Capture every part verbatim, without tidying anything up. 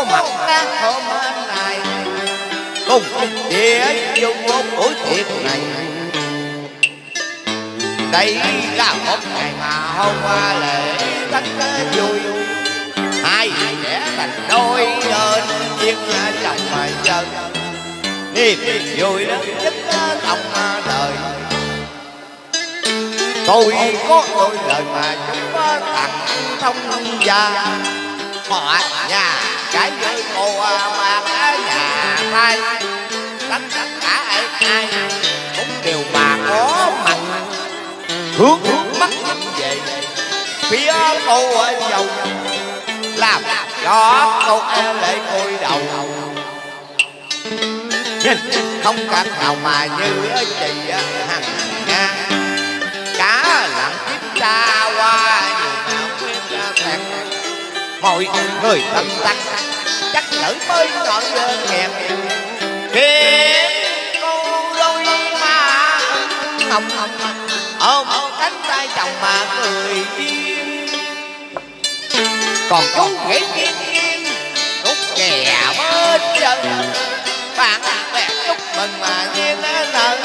mặt đang hôm nay cùng địa dùng một buổi tiệc này. Đây là một ngày mà hôm qua lễ rất vui, hai trẻ thành đôi lên viên chồng mà chân niềm vui lớn nhất trong đời. Tôi có đôi lời mà chúng tặng thông gia, họ nhà cái với cô mà cả nhà mai tất cả ai ai cũng đều mà có mặt hướng hướng mắt về phía cô ở dâu, làm cho cô e lệ côi đầu. Nhìn không cách nào mà như chị hằng nga cả lặng tiếp xa qua nhiều khuyên thẹn. Mọi người tâm tắc chắc nữ mới ngọn nghèo khiến cô đôi má hồng hồng ôm cánh tay chồng mà cười duyên. Còn chú ghế nghiêng nghiêng rút kè bên chân, bạn bè chúc mừng mà nhiên nở.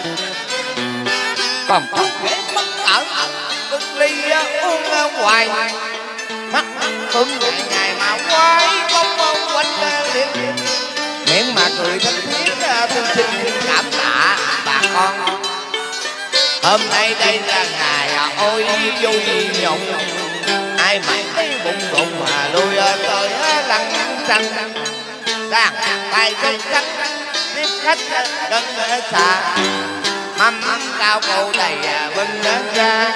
Còn chú ghế bất cẩn cực ly uống hoài, mắt cưng ngày ngày mà quay bông bông quanh liền, miệng mà cười thân thiết tôi xin cảm tạ bà con. Hôm nay đây là ngày ôi vui nhộn, ai mà thấy bụng bụng mà lui tới lăng xanh, đang tay chân sắc tiếp khách gần xa, mâm cao cổ đầy bưng ra.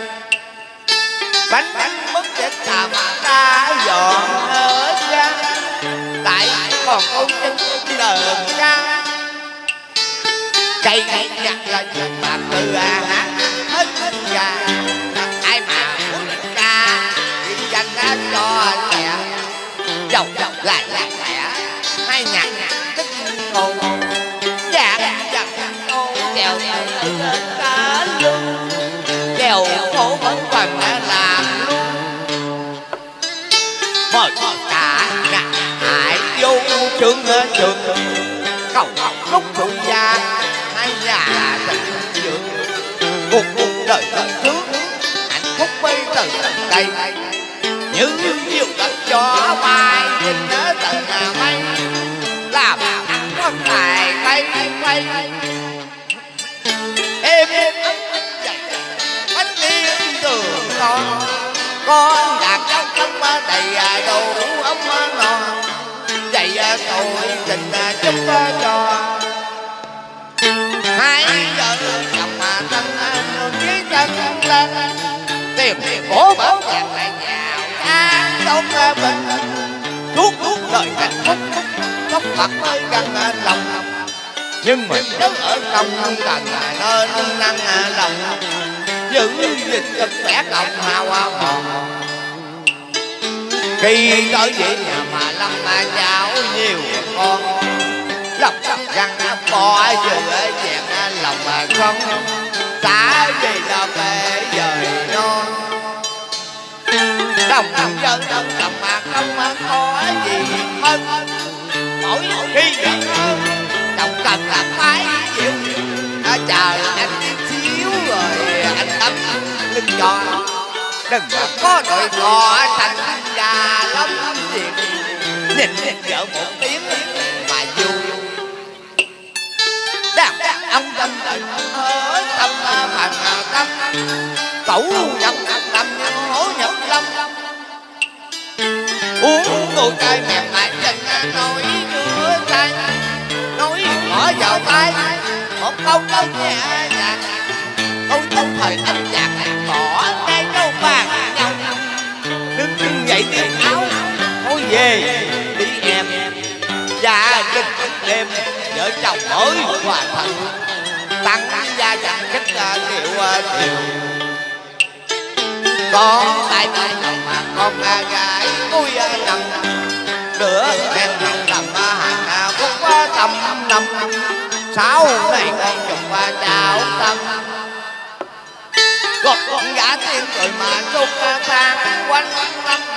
Bánh bánh mất chết thà mà ta dọn hết ra, tại còn con chân đờn ca. Cây cây nhặt là chuyện mà từ à hát hết hết ra, ai mà muốn định ca thì dành ra cho lẹ, dầu dầu lại lại lẹ hai nhạc tích cô dạ dạ cô đèo đèo cả luôn đèo khổ vẫn còn làm luôn. Mời cả nhà hãy vô trường trường cầu lúc trụ gia hai nhà tình dưỡng cuộc cuộc đời tận trước hạnh phúc bây từ tận đây như nhiều đất gió bay nhìn ở tận nhà mây làm con tài bay bay em chạy bánh điên đường con con đạt trong trong đầy đồ ấm ngon vậy tôi tình chúc cho hai vợ chồng mà thân với chân lên tìm bố bảo vàng lại nhào ăn sống bình suốt suốt đời hạnh phúc khóc mặt mới gần lòng. Nhưng mình nhớ ở trong cần nên năng lòng giữ gìn sức khỏe cộng hào hòn. Khi tới về nhà mà lâm mà cháu nhiều con lọc lọc răng bỏ giữa chèn lòng mà không xả về là về dời non đồng đồng dân đồng đồng mà không có gì hơn. Mỗi khi giận hơn đồng cần làm máy chịu chờ anh xíu rồi anh ấm lưng cho đừng có đội cò thành già lắm chuyện nhìn nhìn vợ một tiếng mà vui đang ông tâm ở tâm phần tâm cẩu nhậm tâm hổ nhậm lâm uống ngồi cay mềm mại chân nói chưa say nói bỏ vào tay một câu nói nhẹ nhàng câu trong thời anh chàng bỏ ngay đâu bàn nhau đứng đứng dậy tiếng áo thôi về đi em gia đình đêm vợ chồng mới hòa thuận tăng gia chẳng kích điều điều con tại tại chồng mà con gái vui nằm nửa khen hàng tầm hàng phút tầm năm sáu này con chồng và chào tâm gọt gọn gã tiếng cười mà xung sang quanh năm